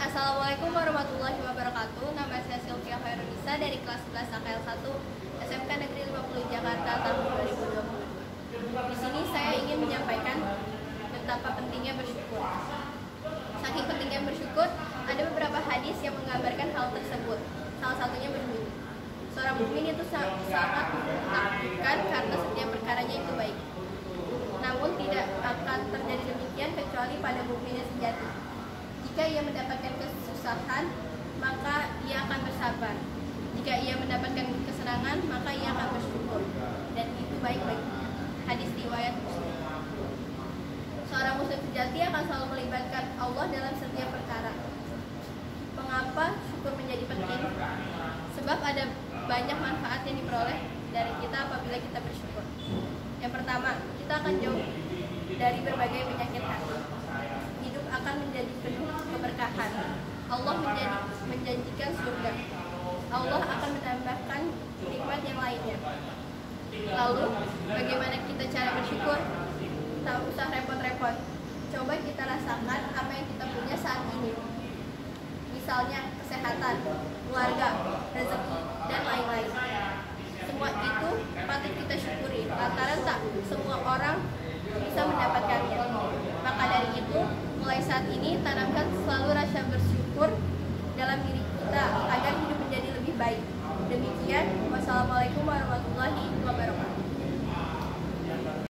Assalamualaikum warahmatullahi wabarakatuh. Nama saya Sylvia Khairunisa dari kelas 11 AKL 1 SMK Negeri 50 Jakarta tahun 2020. Di sini saya ingin menyampaikan betapa pentingnya bersyukur. Saking pentingnya bersyukur, ada beberapa hadis yang menggambarkan hal tersebut. Salah satunya berbunyi, seorang mukmin itu sangat menakjubkan karena setiap perkaranya itu baik. Namun tidak akan terjadi demikian kecuali pada mukmin yang sejati. Jika ia mendapatkan kesusahan, maka ia akan bersabar. Jika ia mendapatkan kesenangan, maka ia akan bersyukur. Dan itu baik baginya. Hadis riwayat Muslim. Seorang muslim sejati akan selalu melibatkan Allah dalam setiap perkara. Mengapa syukur menjadi penting? Sebab ada banyak manfaat yang diperoleh dari kita apabila kita bersyukur. Yang pertama, kita akan jauh dari berbagai penyakit hati. Hidup akan menjadi penuh keberkahan. Allah menjanjikan surga. Allah akan menambahkan nikmat yang lainnya. Lalu, bagaimana kita cara bersyukur? Tak usah repot-repot. Coba kita rasakan apa yang kita punya saat ini. Misalnya kesehatan, keluarga, rezeki, dan lain-lain. Semua itu patut kita syukuri, lantaran tak semua orang bisa mendapatkannya. Maka dari itu, mulai saat ini tanamkan selalu rasa bersyukur dalam diri kita agar hidup menjadi lebih baik. Demikian, wassalamualaikum warahmatullahi wabarakatuh.